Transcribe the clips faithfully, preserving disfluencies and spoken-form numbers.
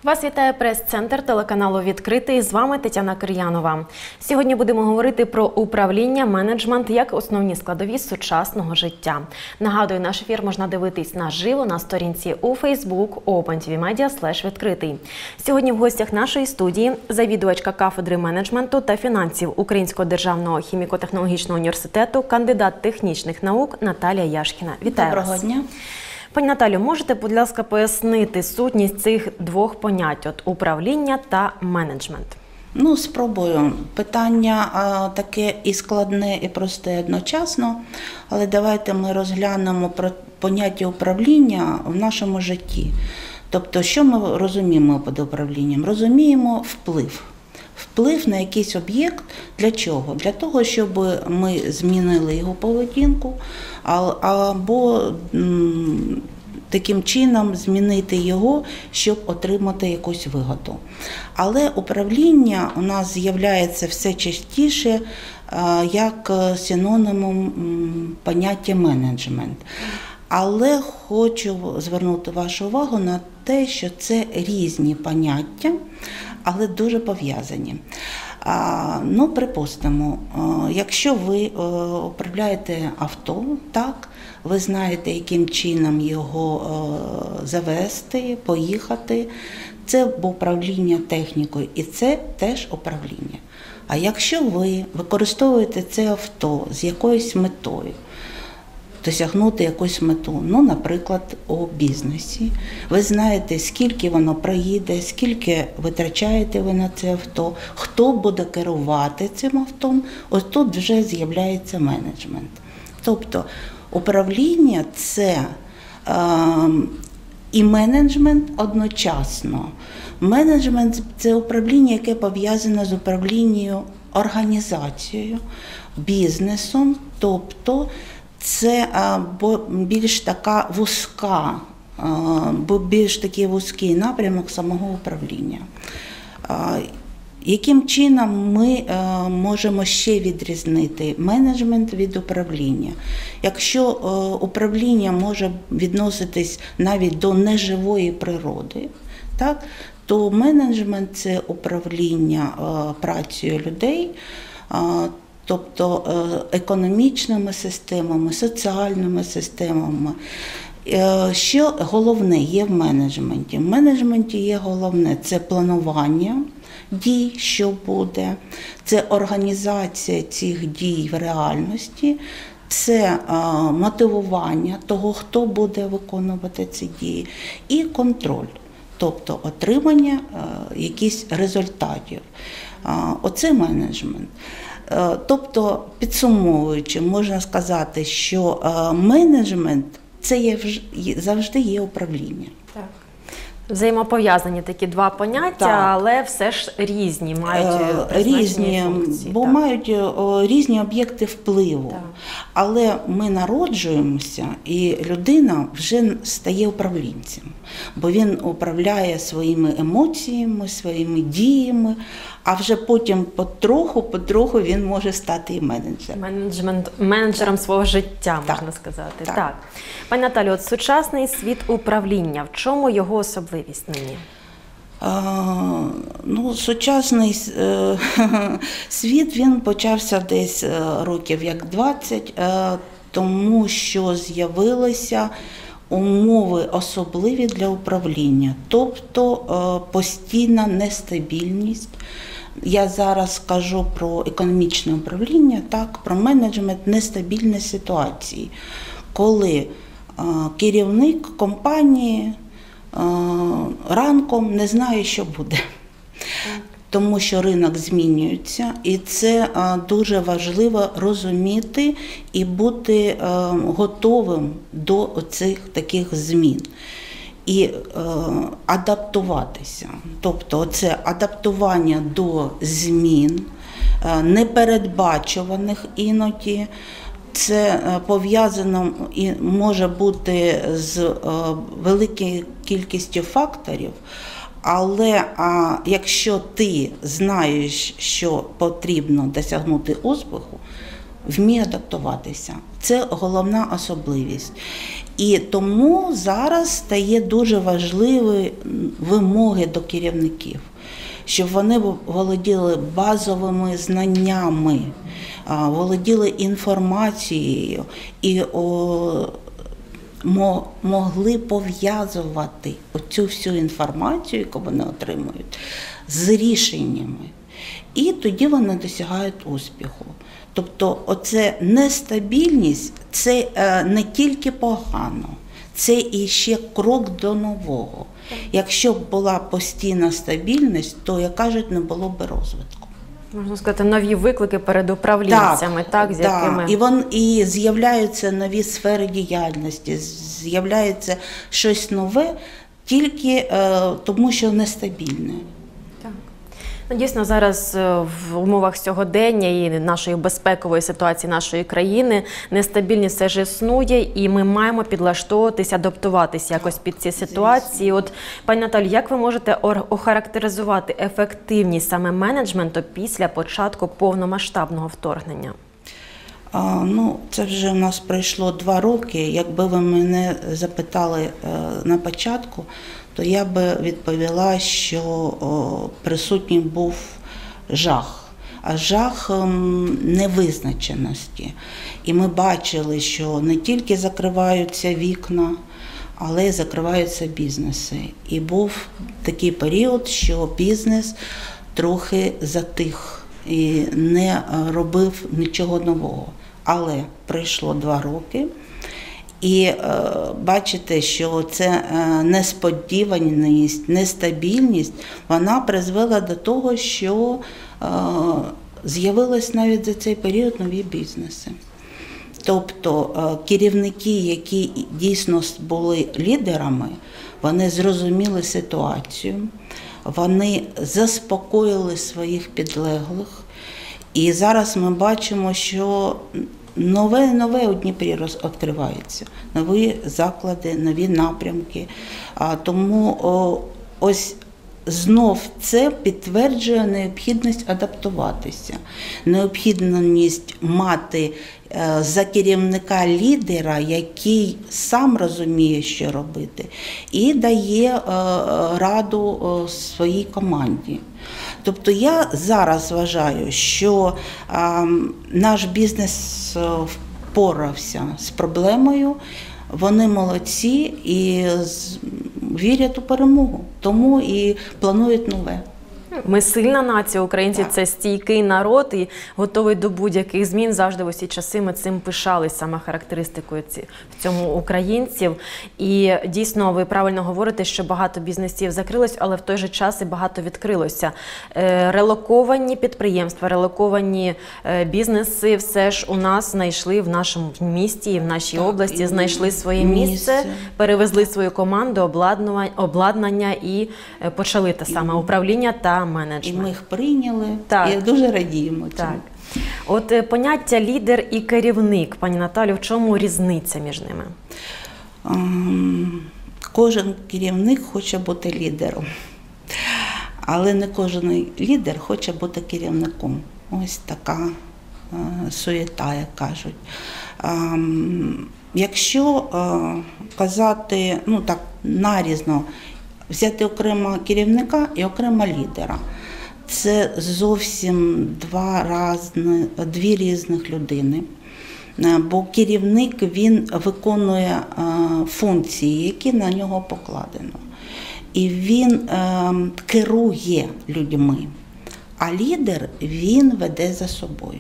Вас вітає прес-центр телеканалу «Відкритий». З вами Тетяна Кир'янова. Сьогодні будемо говорити про управління, менеджмент як основні складові сучасного життя. Нагадую, наш ефір можна дивитись наживо на сторінці у Facebook OpenTVMedia слеш відкритий. Сьогодні в гостях нашої студії завідувачка кафедри менеджменту та фінансів Українського державного хіміко-технологічного університету, кандидат технічних наук Наталія Яшкіна. Вітаю вас. Доброго дня. Пані Наталю, можете, будь ласка, пояснити сутність цих двох понять – управління та менеджмент? Ну, спробую. Питання а, таке і складне, і просте одночасно, але давайте ми розглянемо про поняття управління в нашому житті. Тобто, що ми розуміємо під управлінням? Розуміємо вплив. Вплив на якийсь об'єкт. Для чого? Для того, щоб ми змінили його поведінку, або м, таким чином змінити його, щоб отримати якусь вигоду. Але управління у нас з'являється все частіше як синонімом поняття менеджмент. Але хочу звернути вашу увагу на те, що це різні поняття, але дуже пов'язані. Ну, припустимо, якщо ви управляєте авто, так, ви знаєте, яким чином його завести, поїхати, це управління технікою, і це теж управління. А якщо ви використовуєте це авто з якоюсь метою, досягнути якусь мету, ну, наприклад, у бізнесі. Ви знаєте, скільки воно проїде, скільки витрачаєте ви на це авто, хто буде керувати цим автом, ось тут вже з'являється менеджмент. Тобто управління – це е, і менеджмент одночасно. Менеджмент – це управління, яке пов'язане з управлінням організацією, бізнесом, тобто це більш така вузька, бо більш такий вузький напрямок самого управління. Яким чином ми можемо ще відрізнити менеджмент від управління? Якщо управління може відноситись навіть до неживої природи, так, то менеджмент – це управління працею людей, тобто економічними системами, соціальними системами. Що головне є в менеджменті? В менеджменті є головне – це планування дій, що буде, це організація цих дій в реальності, це мотивування того, хто буде виконувати ці дії, і контроль, тобто отримання якихось результатів. Оце менеджмент. Тобто, підсумовуючи, можна сказати, що менеджмент – це є, завжди є управління. Так. Взаємопов'язані такі два поняття, так, але все ж різні, мають різні, функції. Бо так. мають різні об'єкти впливу. Так. Але ми народжуємося, і людина вже стає управлінцем, бо він управляє своїми емоціями, своїми діями, а вже потім потроху, потроху він може стати і менеджером. Менеджмент, менеджером свого життя, так. можна сказати. Так. Так. Пані Наталю, от сучасний світ управління, в чому його особливість нині? А, ну, сучасний е, світ, він почався десь років як двадцять, е, тому що з'явилися умови особливі для управління, тобто е, постійна нестабільність. Я зараз кажу про економічне управління, так, про менеджмент нестабільної ситуації, коли е, керівник компанії е, ранком не знає, що буде. Тому що ринок змінюється, і це е, дуже важливо розуміти і бути е, готовим до цих таких змін. І е, адаптуватися. Тобто це адаптування до змін, е, непередбачуваних іноді. Це е, пов'язано і може бути з е, великою кількістю факторів, але а, якщо ти знаєш, що потрібно досягнути успіху, вміє адаптуватися. Це головна особливість. І тому зараз стає дуже важливі вимоги до керівників, щоб вони володіли базовими знаннями, володіли інформацією і о, могли пов'язувати оцю всю інформацію, яку вони отримують, з рішеннями. І тоді вони досягають успіху. Тобто оце нестабільність – це не тільки погано, це і ще крок до нового. Якщо б була постійна стабільність, то, як кажуть, не було б розвитку. Можна сказати, нові виклики перед управлінцями, так, так з так. якими… І, вон, і з'являються нові сфери діяльності, з'являється щось нове, тільки е, тому, що нестабільне. Ну, дійсно, зараз в умовах сьогодення і нашої безпекової ситуації нашої країни нестабільність все ж існує, і ми маємо підлаштовуватися, адаптуватися якось під ці ситуації. От, пані Наталі, як ви можете охарактеризувати ефективність саме менеджменту після початку повномасштабного вторгнення? А, ну, це вже у нас пройшло два роки. Якби ви мене запитали е, на початку, то я би відповіла, що о, присутній був жах, а жах ем, невизначеності. І ми бачили, що не тільки закриваються вікна, але й закриваються бізнеси. І був такий період, що бізнес трохи затих і не робив нічого нового. Але пройшло два роки. І е, бачите, що це е, несподіваність, нестабільність, вона призвела до того, що е, з'явились навіть за цей період нові бізнеси. Тобто е, керівники, які дійсно були лідерами, вони зрозуміли ситуацію, вони заспокоїли своїх підлеглих. І зараз ми бачимо, що Нове, нове у Дніпрі відкривається, нові заклади, нові напрямки. А, тому о, ось знов це підтверджує необхідність адаптуватися, необхідність мати е, за керівника лідера, який сам розуміє, що робити, і дає е, раду е, своїй команді. Тобто я зараз вважаю, що а, наш бізнес впорався з проблемою, вони молодці і вірять у перемогу, тому і планують нове. Ми сильна нація, українці – це стійкий народ і готовий до будь-яких змін. Завжди в усі часи ми цим пишались, саме характеристикою в цьому українців. І дійсно, ви правильно говорите, що багато бізнесів закрилось, але в той же час і багато відкрилося. Релоковані підприємства, релоковані бізнеси все ж у нас знайшли в нашому місті і в нашій так, області, знайшли своє місце, місце, перевезли свою команду, обладнання, обладнання і почали те саме управління та менеджмент. І ми їх прийняли, так. І дуже радіємо цьому. Так. От поняття лідер і керівник, пані Наталю, в чому різниця між ними? Um, кожен керівник хоче бути лідером, але не кожен лідер хоче бути керівником. Ось така uh, суєта, як кажуть. Um, якщо uh, казати, ну так, нарізно, взяти окремо керівника і окремо лідера. Це зовсім два разні, дві різних людини. Бо керівник, він виконує функції, які на нього покладено. І він керує людьми. А лідер, він веде за собою.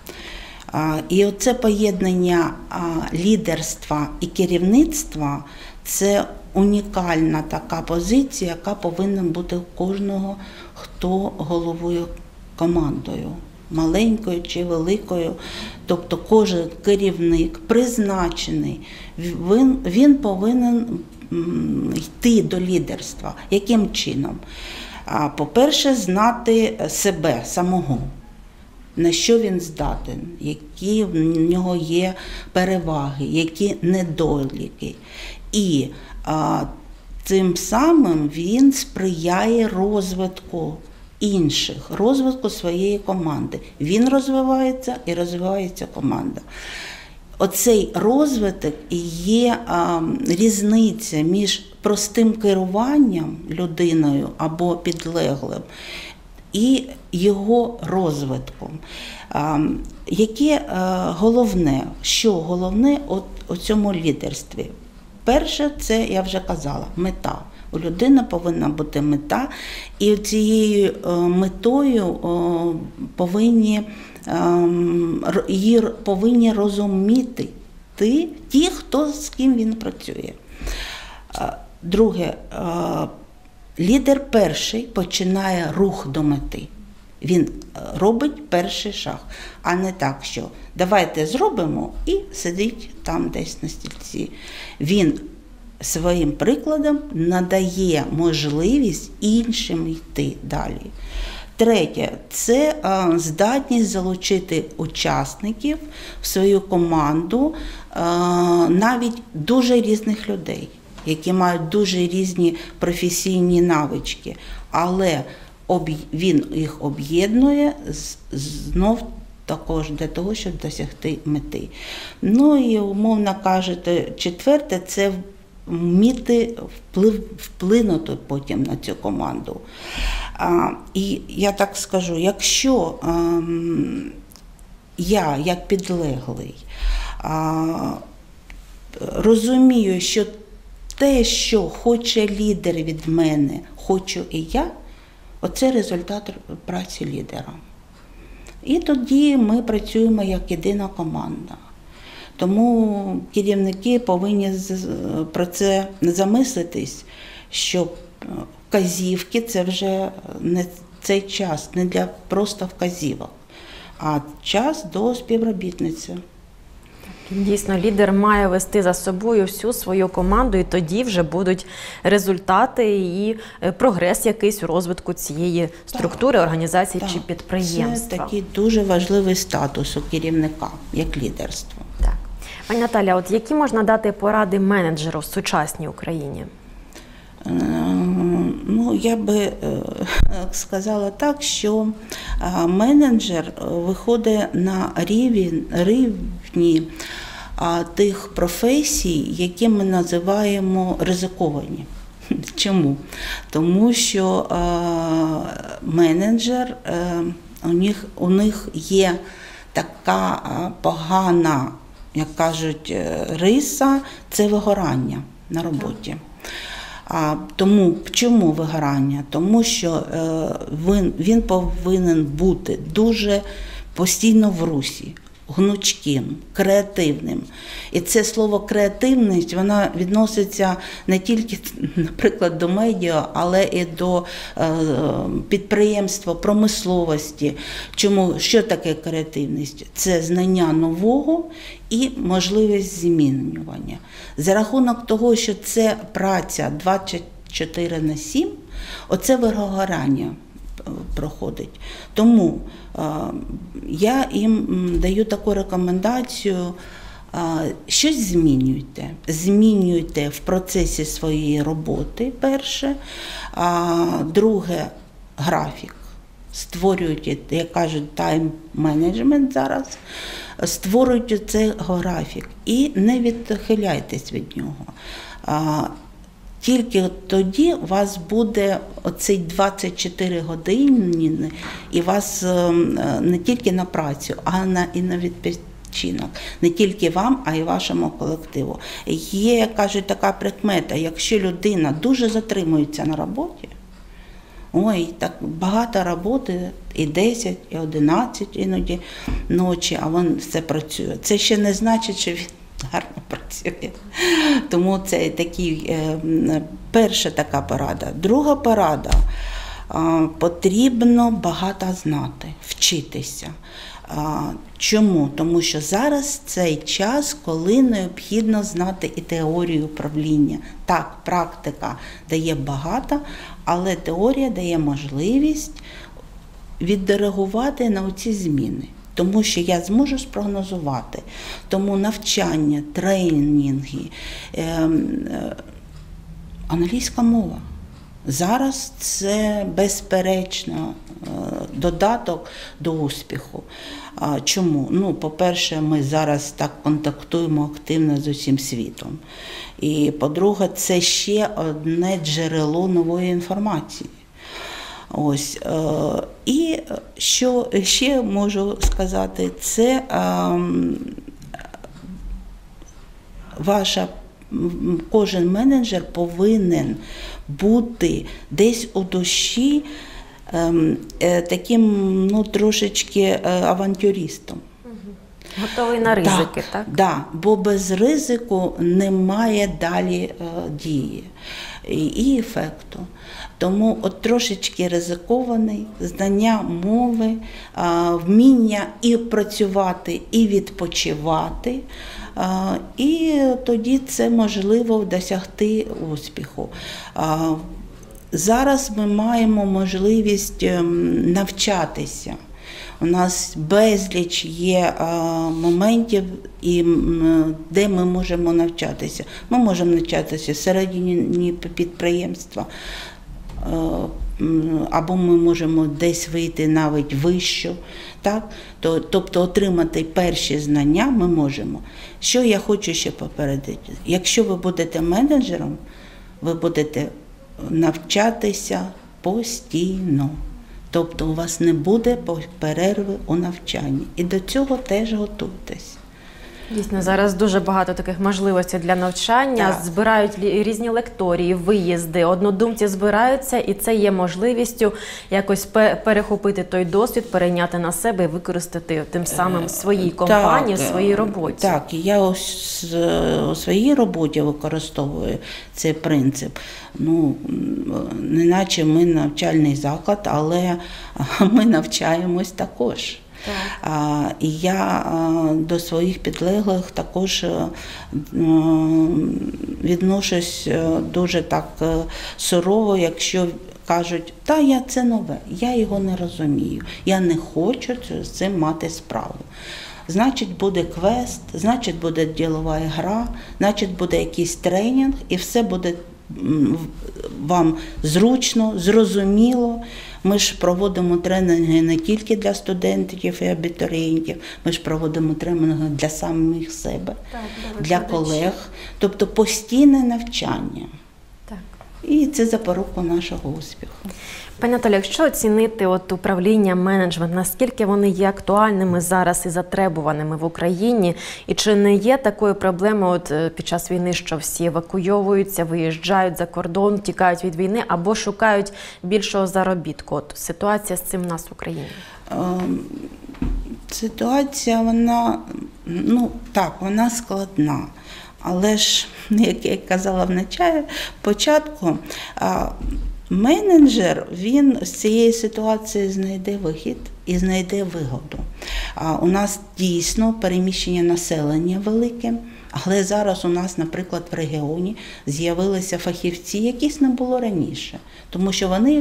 І оце поєднання лідерства і керівництва – це унікальна така позиція, яка повинна бути у кожного, хто головує командою, маленькою чи великою. Тобто кожен керівник призначений, він, він повинен йти до лідерства. Яким чином? По-перше, знати себе самого. На що він здатен, які в нього є переваги, які недоліки. І а, тим самим він сприяє розвитку інших, розвитку своєї команди. Він розвивається і розвивається команда. Оцей розвиток і є а, різниця між простим керуванням людиною або підлеглим і його розвитком. А, яке а, головне, що головне от, у цьому лідерстві? Перше, це, я вже казала, мета. У людини повинна бути мета, і цією метою повинні, її повинні розуміти ті, ті, хто з ким він працює. Друге, лідер перший починає рух до мети. Він робить перший шаг, а не так, що давайте зробимо і сидить там десь на стільці. Він своїм прикладом надає можливість іншим йти далі. Третє – це здатність залучити учасників в свою команду, навіть дуже різних людей, які мають дуже різні професійні навички, але він їх об'єднує знов також для того, щоб досягти мети. Ну і, умовно кажучи, четверте – це вміти вплив, вплинути потім на цю команду. А, і я так скажу, якщо а, я, як підлеглий, а, розумію, що те, що хоче лідер від мене, хочу і я, оце результат праці лідера. І тоді ми працюємо як єдина команда. Тому керівники повинні про це замислитись, що вказівки – це вже не цей час, не для просто вказівок, а час до співробітниці. Дійсно, лідер має вести за собою всю свою команду, і тоді вже будуть результати і прогрес якийсь у розвитку цієї структури, організації так, чи підприємства. Це такий дуже важливий статус у керівника, як лідерство. Так. Пані Наталя, от які можна дати поради менеджеру в сучасній Україні? Ну, я би сказала так, що менеджер виходить на рівень, рівні тих професій, які ми називаємо ризиковані. Чому? Тому що менеджер, у них, у них є така погана, як кажуть, риса – це вигорання на роботі. А, тому, чому вигорання? Тому що е, він, він повинен бути дуже постійно в русі, гнучким, креативним. І це слово креативність, вона відноситься не тільки, наприклад, до медіа, але і до е, підприємства, промисловості. Чому? Що таке креативність? Це знання нового і можливість змінювання. За рахунок того, що це праця двадцять чотири на сім, оце вигорання проходить. Тому е, я їм даю таку рекомендацію: е, щось змінюйте. Змінюйте в процесі своєї роботи, перше. А, друге, графік. Створюйте, як кажуть, тайм-менеджмент зараз. Створюйте цей графік і не відхиляйтесь від нього. А, тільки тоді у вас буде оцей двадцять чотири години, і вас не тільки на працю, а на, і на відпочинок. Не тільки вам, а й вашому колективу. Є, кажуть, така прикмета: якщо людина дуже затримується на роботі, ой, так багато роботи, і десять, і одинадцять іноді ночі, а він все працює. Це ще не значить, що він гарно працює. Тому це такий, е, перша така порада. Друга порада. Е, потрібно багато знати, вчитися. Е, чому? Тому що зараз цей час, коли необхідно знати і теорію управління. Так, практика дає багато, але теорія дає можливість відреагувати на ці зміни. Тому що я зможу спрогнозувати. Тому навчання, тренінги, е, е, англійська мова. Зараз це безперечно додаток до успіху. Чому? Ну, по-перше, ми зараз так контактуємо активно з усім світом. І, по-друге, це ще одне джерело нової інформації. Ось. І що ще можу сказати, це ваша, кожен менеджер повинен бути десь у душі таким, ну, трошечки авантюристом. Готовий на ризики, так? Так, да, бо без ризику немає далі е, дії і, і ефекту. Тому от трошечки ризикований, знання мови, е, вміння і працювати, і відпочивати. Е, і тоді це можливо досягти успіху. Е, зараз ми маємо можливість е, навчатися. У нас безліч є а, моментів, і, де ми можемо навчатися. Ми можемо навчатися всередині підприємства, а, або ми можемо десь вийти навіть вище. Так? Тобто отримати перші знання ми можемо. Що я хочу ще попередити? Якщо ви будете менеджером, ви будете навчатися постійно. Тобто у вас не буде перерви у навчанні. І до цього теж готуйтесь. Дійсно, зараз дуже багато таких можливостей для навчання. Так. Збирають різні лекторії, виїзди, однодумці збираються, і це є можливістю якось перехопити той досвід, перейняти на себе і використати тим самим в своїй компанії, так, в своїй роботі. Так, я ось у своїй роботі використовую цей принцип. Ну, неначе ми навчальний заклад, але ми навчаємось також. А, і я а, до своїх підлеглих також а, відношусь дуже так сурово, якщо кажуть, та я це нове, я його не розумію, я не хочу з цим мати справу. Значить, буде квест, значить, буде ділова гра, значить, буде якийсь тренінг, і все буде вам зручно, зрозуміло. Ми ж проводимо тренінги не тільки для студентів і абітурієнтів, ми ж проводимо тренінги для самих себе, так, для колег. Тобто постійне навчання. Так. І це запорука нашого успіху. Пані Наталі, якщо оцінити от управління, менеджмент, наскільки вони є актуальними зараз і затребуваними в Україні, і чи не є такою проблемою от під час війни, що всі евакуйовуються, виїжджають за кордон, тікають від війни або шукають більшого заробітку? От ситуація з цим в нас в Україні? Ситуація, вона, ну так, вона складна. Але ж, як я казала в початку, менеджер, він з цієї ситуації знайде вихід і знайде вигоду. У нас дійсно переміщення населення велике, але зараз у нас, наприклад, в регіоні з'явилися фахівці, яких не було раніше, тому що вони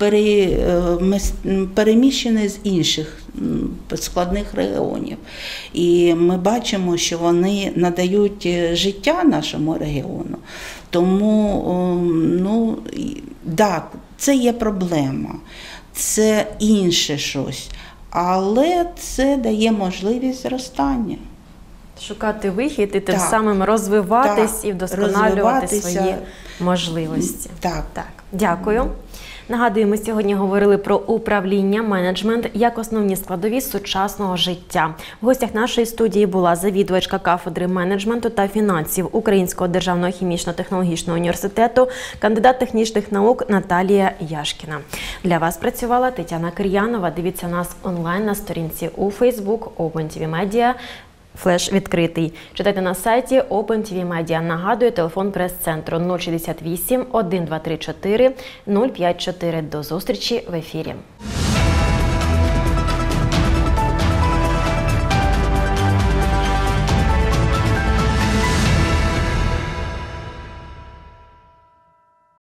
переміщені з інших складних регіонів. І ми бачимо, що вони надають життя нашому регіону. Тому, ну, так, це є проблема, це інше щось, але це дає можливість зростання. Шукати вихід і тим так, самим розвиватись так, і вдосконалювати свої можливості. Так. Так. Дякую. Нагадую, ми сьогодні говорили про управління, менеджмент як основні складові сучасного життя. В гостях нашої студії була завідувачка кафедри менеджменту та фінансів Українського державного хімічно-технологічного університету, кандидат технічних наук Наталія Яшкіна. Для вас працювала Тетяна Кир'янова. Дивіться нас онлайн на сторінці у Facebook OpenTV Media. Флеш відкритий. Читайте на сайті OpenTV Media. Нагадую, телефон прес-центру нуль шістдесят вісім, один два три чотири, нуль п'ять чотири. До зустрічі в ефірі.